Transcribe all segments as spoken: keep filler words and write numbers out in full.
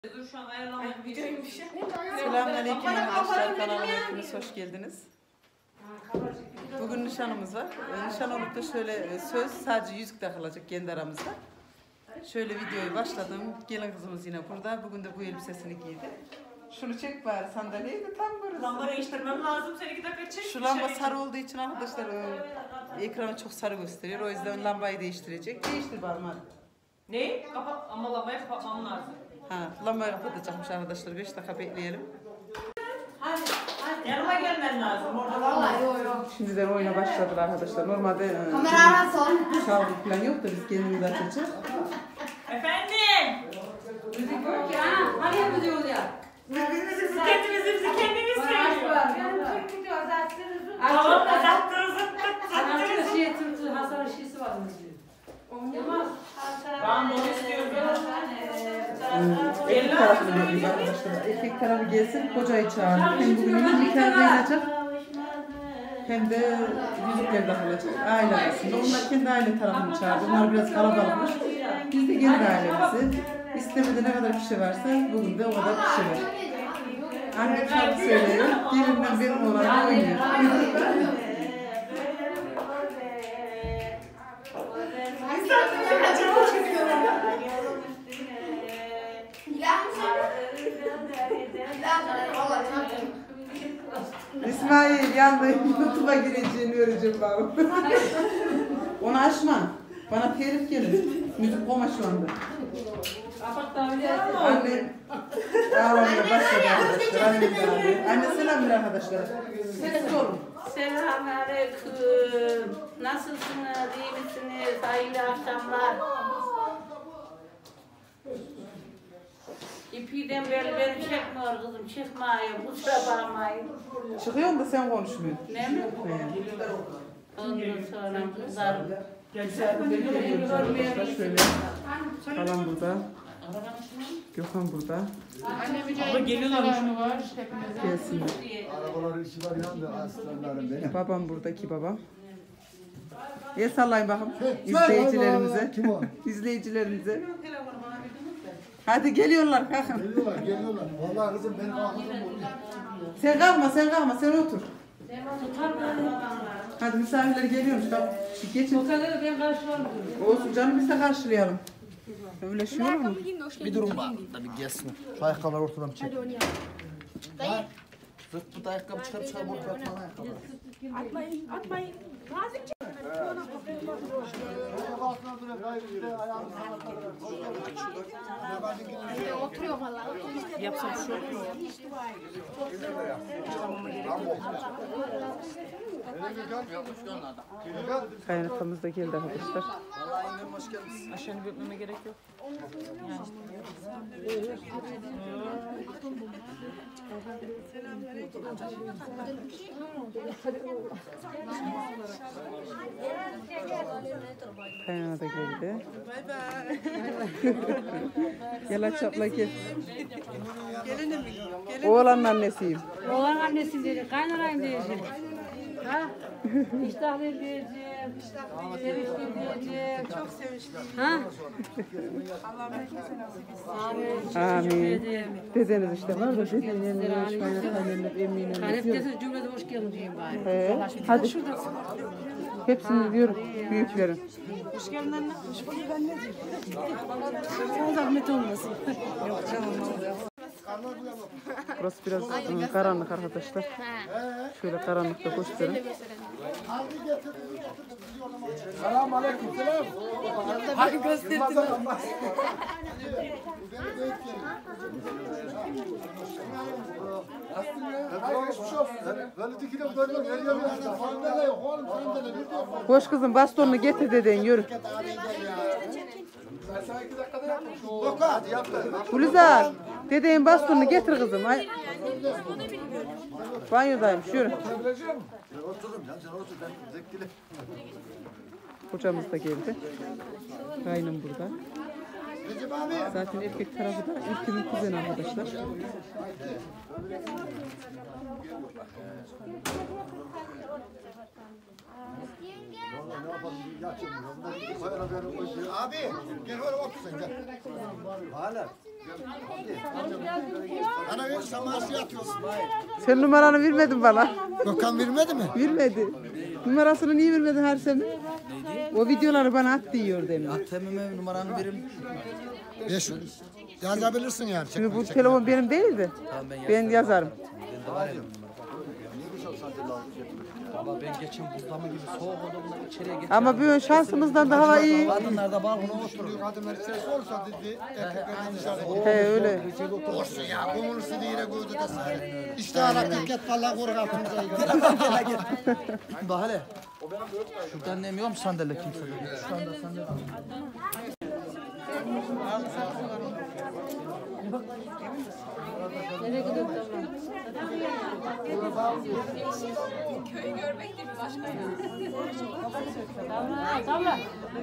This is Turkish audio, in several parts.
Selamünaleyküm arkadaşlar, kanalıma hepiniz hoş geldiniz. Bugün nişanımız var. Nişan olup da şöyle söz sadece yüzük takılacak kendi aramızda. Şöyle videoyu başladım. Gelin kızımız yine burada. Bugün de bu elbisesini giydi. Şunu çek bari, sandalyeyi de tam burası. Lamba değiştirmem lazım. Sen iki dakika çek. Şu lamba sarı olduğu için arkadaşlar ekranı çok sarı gösteriyor. O yüzden lambayı değiştirecek. Değiştir bari hadi. Ne? Kapat ama lambayı kapatmam lazım. Ha, lambayı kapatacakmış arkadaşlar. beş dakika bekleyelim. Hadi, hadi. Yanıma gelmen lazım. Orada vallahi yok yok. Şimdiden oyuna başladılar arkadaşlar. Normalde kamera son. çaldık falan yok da biz kendimiz açacağız. Efendim. Müzik yok ya. Hani yapıyoruz ya? Birbirimizi kendimizi bizi kendimiz seviyoruz. Benim Türk gidiyor zaten. Tamam da zattırı zıttır Sanatçı zattırı. şey Türk Hasan şişesi var mı? Olmaz. Ben bunu istiyorum. Erkek tarafını bekliyoruz arkadaşlar. Erkek tarafı gelsin, kocayı çağırdı. Hem bugün yüzük nikahı kıyılacak, hem de yüzükler takılacak aile arasında. Onlar kendi aile tarafını çağırdı. Onlar biraz kalabalıkmış. Biz de kendi ailemizi. İstemede ne kadar kişi varsa bugün de o kadar kişi var. Annem şarkı söylüyor, gelinle benim olan oynuyor. İsmail yandı, YouTube'a gireceğini göreceğim baba. Onu açma. Bana telif gelir. Müzik koma şu anda. Anne ağlamaya başladı arkadaşlar. Anne de Anne selam ver arkadaşlar. Sessiz olun. Selamünaleyküm. Nasılsınız? İyi misiniz? Hayırlı akşamlar. İpiden beri beni çekmiyor kızım. Çıkmayın. Kusura bakmayın. Çıkıyorsun da sen konuşmuyorsun. Ne mi? Ondan sonra kızarım. Şöyle. Kalan burada. Gökhan burada. Ama geliyorlarmış. Gelsinler. Arabaların işi var yandı aslanlarım benim. Babam buradaki babam. El sallayın bakalım izleyicilerimize. Kim o? İzleyicilerimize. Hadi geliyorlar kalkın. Geliyorlar geliyorlar. Vallahi kızım benim aklım oldu. Sen kalkma sen kalkma sen otur. Hadi misafirler geliyormuş kalk. Geçin. Ben karşılarım. Olsun canım biz de karşılayalım. Öyle şey olur mu? Bir durum var. Tabii gelsin. Şu ayakkabıları ortadan çek. Ha? Zırt pırt ayakkabı çıkarıp çıkarıp ortadan atma ayakkabıları. Atmayın, atmayın. Nazikçe. Oturuyor valla. Yapsam şu. Kaynatamız da geldi arkadaşlar. Aşağını bükmeme gerek yok. Kaynana da geldi. Bay bay. Gel aç abla gel. Gelinim. Oğlanın annesiyim. Oğlan annesi diyecek, kaynanayım diyecek. Ha? İştahlıyım diyecek. Sevişliyim diyecek. Çok sevişliyim. Ha? Allah'ım herkese nasip etsin. Amin. Dedeniz işte var da dedenin yanına kaynatayla eminim. Kaynatayla cümlede hoş geldin diyeyim bari. He. Hadi. Hepsini diyorum büyüklerin. Hoş geldin anne. Hoş bulduk anneciğim. Sana zahmet olmasın. Yok canım. Burası biraz ıı, karanlık arkadaşlar. Şöyle karanlıkta gösterin. Selamun aleyküm. Selam. Hadi gösterdim. Koş kızım bastonunu getir deden yürü. Gülizar dedeğin bastonunu getir kızım. Ay. Banyodaymış yürü. Kocamız da geldi. Kaynım burada. Zaten erkek tarafı da İlkim'in kuzeni arkadaşlar. Abi gel öyle otur sen gel. Hala. Ana ver saması yatıyorsun. Sen numaranı vermedin bana. Gökhan vermedi mi? Vermedi. Numarasını niye vermedin her sene? O videoları bana at diyor demin. Atemime numaranı verim. Beş. Yazabilirsin yani. Şimdi bu telefon benim değildi. Ben yazarım. Ben de var ya numara. Baba ben geçen buzlama gibi soğuk odamda içeriye geçtim. Ama bu şansımızdan da hava iyi. Kadınlar da balkona oturuyor. Kadınlar ses olursa dedi. Erkeklerden dışarı. He öyle. Olsun ya. Kumursu diye koydu da sahne. İşte hareket et valla koruk altımıza. Bak hele. Şuradan demiyor mu sandalye kimse? Şu anda sandalye. Nereye gidiyorsun? Köyü görmek de bir başka ya. Tamam, tamam.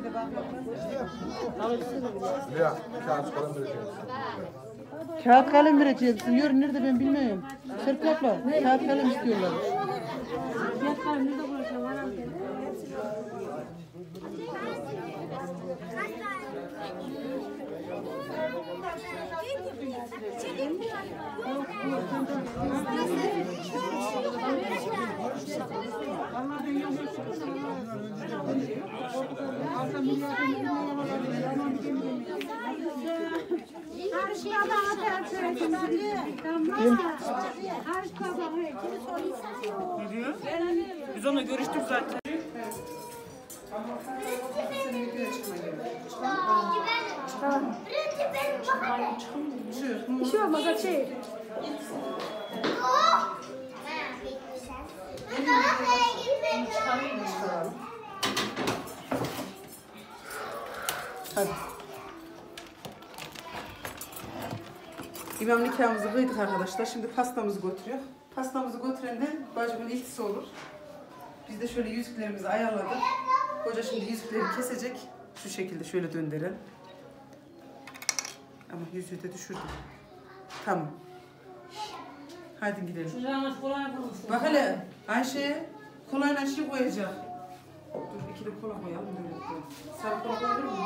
Kağıt kalem vereceğiz. Diyor nerede ben bilmiyorum. Serpilapla kağıt kalem istiyorlar. Fiyat var, nerede buluşalım? Var mı? Biz onunla görüştük zaten. Bir şey olmaz, açayım. Hadi. İmam nikahımızı kıydık arkadaşlar. Şimdi pastamızı götürüyor. Pastamızı götüren de bacımın ilkisi olur. Biz de şöyle yüzüklerimizi ayarladık. Hoca şimdi yüzükleri kesecek. Şu şekilde şöyle döndürelim. Ama yüzüğü de düşürdüm. Tamam. Hadi gidelim. Bak hele Ayşe kolayla şey koyacak. Dur iki de kola koyalım. Böyle. Sarı kola koyalım mı?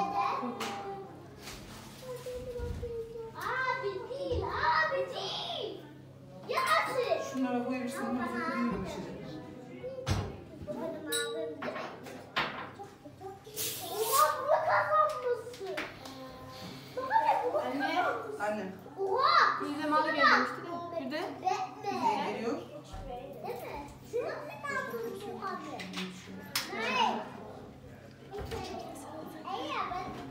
Abi değil, abi değil. Ya abi. Şunlara koyabilirsin. Bunlar zaten büyük bir şey. Benim abim değil mi? Oha bunu kazanmışsın. Baba ne bu? Anne. Anne. Oha. Bir de malı gelmişti de. Bir de. Betme. Ne geliyor? Değil mi? Şunu ne yaptın bu abi? Hayır. Eğer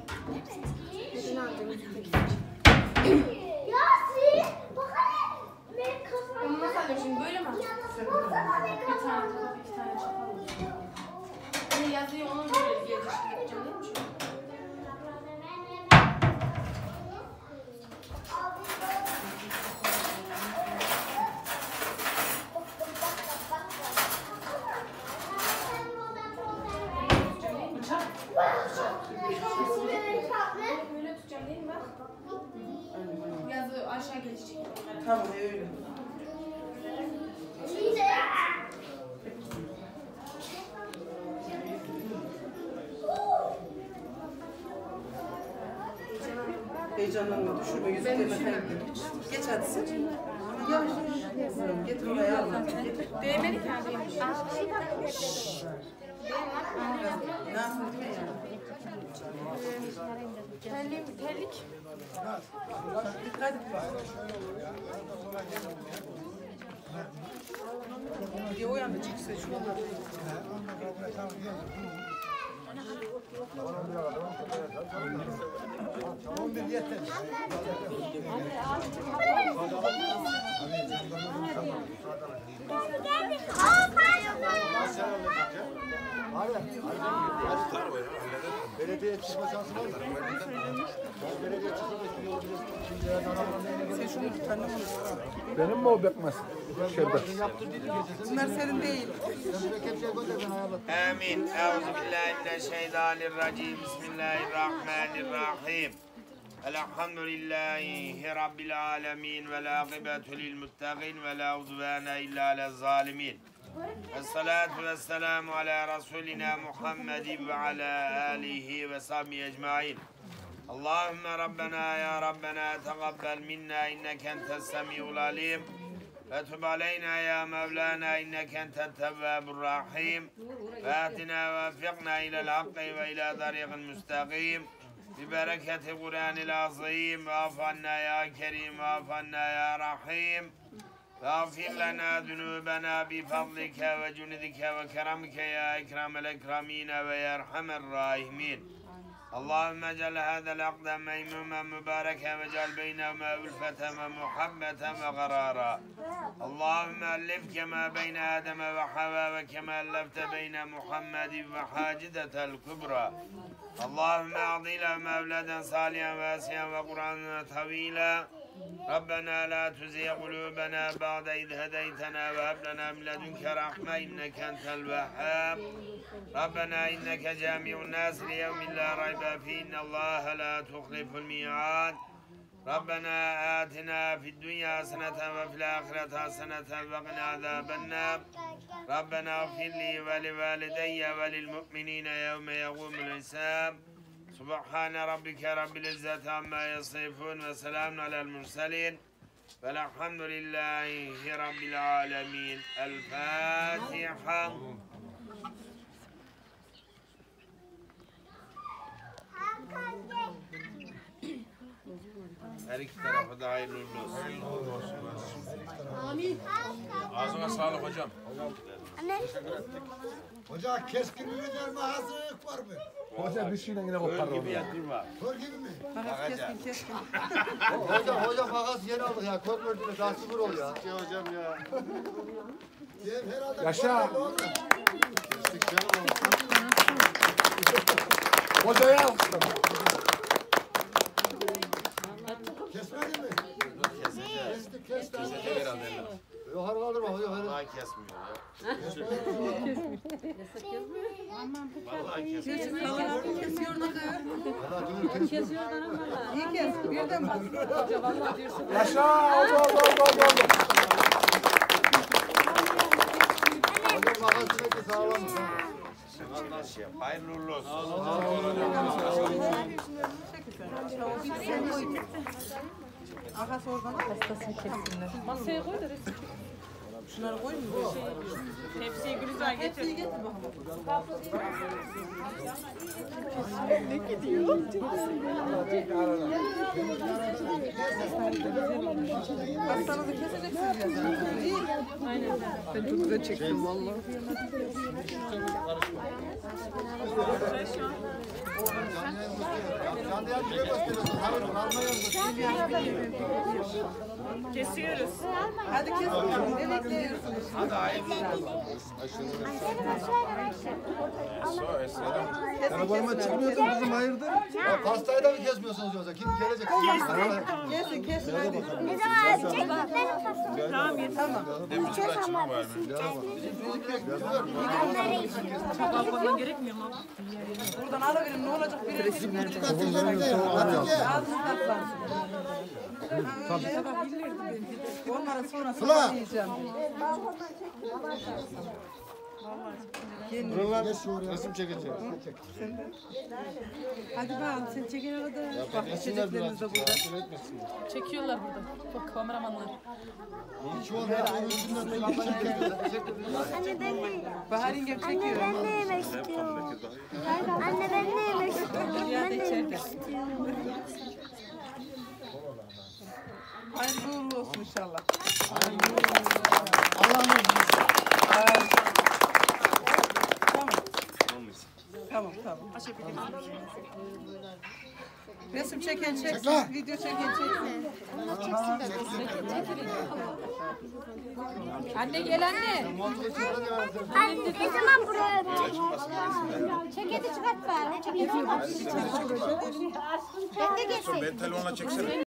ben... Yasin! Bak hele! Ben kazandım. Onu nasıl alıyorsun şimdi? Böyle mi? Baksana ne Bir tane kazandım. kalıp iki tane çatal olsun. Hani yazıyı onun böyle geliştirip yapacağım değil mi? Böyle tutacağım değil mi bak? Yazı aşağı geçecek. Tamam öyle. Heyecanlanma, düşürme, yüzüklerine kaybetme. Geç hadi sen. Yavaş yavaş. Getir oraya al. Değmedi ki abi. Ne yaptın değil mi yani? Terlik, terlik. Dikkat et. Bir o yana çıksa şu yana. on bir yeter. Belediye çıkma şansı var mı? Belediye çıkma Sen şunu bir tane alırsın. Benim mi o bekmez? Şerbet. Bunlar senin değil. Amin. Euzubillahimineşşeytanirracim. Bismillahirrahmanirrahim. Elhamdülillahi Rabbil alemin ve la gıbetu lil muttaqin ve la udvana illa alel zalimin. Esselatu vesselamu ala Resulina Muhammedin ve ala alihi ve sahbihi ecmain. Allahümme Rabbena ya Rabbena tegabbel minna inneke entes semi'ul alim. Ve tub aleyna ya Mevlana inneke entet tevvabur rahim. Ve ahdina ve fikna ilel hakkı ve ila tariqin müstakim. Bi bereketi Kur'anil azim. Ve afanna ya Kerim ve afanna ya Rahim. Ve afir lana zunubena bi fadlike ve cunidike ve keramike ya ekremel ekramine ve ya erhamer rahimin. اللهم اجعل هذا العقد ميموما مباركا واجعل بينهما ألفة ومحبة وقرارا. اللهم ألف كما بين آدم وحواء وكما ألفت بين محمد وحاجدة الكبرى. اللهم أعطي لهما أولادا صالحا واسعا وقرآنا طويلا. ربنا لا تزغ قلوبنا بعد إذ هديتنا وهب لنا من لدنك رحمة إنك أنت الوهاب. ربنا إنك جامع الناس ليوم لا ريب فيه إن الله لا تخلف الميعاد. ربنا آتنا في الدنيا حسنة وفي الآخرة حسنة وقنا عذاب النار. ربنا اغفر لي ولوالدي وللمؤمنين يوم يقوم الحساب. سبحان ربك رب العزة عما يصفون وسلام على المرسلين والحمد لله رب العالمين. الفاتحة. Her iki tarafa da hayırlı olsun. Amin. Ağzına sağlık hocam. Hoca keskin mi der mi hazırlık var mı? Hoca bir şeyle yine kopar Kör gibi yatırma. Kör gibi mi? Makas keskin keskin. Hoca hoca makas yeni aldık ya. Kör gördüğünde daha sıfır oluyor. Ya hocam ya. Yaşa. Hocaya alkışlar. Kesmedi mi? Keseceğiz. Kestik kestik. Kesecek herhalde. Yok har kaldırma hoca. Vallahi kesmiyor ya. Vallahi kesmiyor. Kalan kesiyor da kız. Kesiyorlar ama. İyi kes. Birden bas. Hoca vallahi diyorsun. Yaşa. Oldu oldu oldu oldu. Hoca makasındaki sağlam. Nasıl yap? Hayırlı uğurlu olsun. Akas oradan hastasını kessinler. Masaya koy da resim. Şunları koyun mu? Hepsiyi Gülizar getir. Hepsini getir bakalım. Hastanızı keseceksiniz ya. İyi. Aynen. Ben çok güzel çektim vallahi. Canlı yer bile gösteriyorsun. Hayır almayalım. Kesiyoruz. Hadi kes bakalım. Ne bekliyorsunuz? Hadi hayırlı olsun. Telefonuma çıkmıyorsun kızım hayırdır? Ya pastayı da mı kesmiyorsunuz yoksa? Kim gelecek? Kesin kesin hadi. Ne zaman çek benim tasım. Tamam yeter. Tamam. Balkondan gerekmiyor mu? Buradan alıverin ne olacak bir resimler. Ağzınızdan sarsın. Onlara sonra sonra yiyeceğim. Buralar resim çekeceğiz. Hadi bakalım sen çekin arada. Bak içeceklerimiz de burada. Çekiyorlar burada. Bak kameramanlar. Hiç olmayan onun üstünden bir lamba çekiyoruz. Anne ben de, Bahar İngem anne çekiyor. ben de yemek istiyorum. Anne ben de yemek istiyorum. Ben de yemek istiyorum. Hayırlı uğurlu olsun inşallah. Allah'ım. Tamam. Tamam tamam. Resim çeken çeksin, Çek. video çeken çeksin. Anne gel anne. Anne ne zaman buraya çeketi çıkart bari. Ben de geçeyim. Ben telefonla çeksene.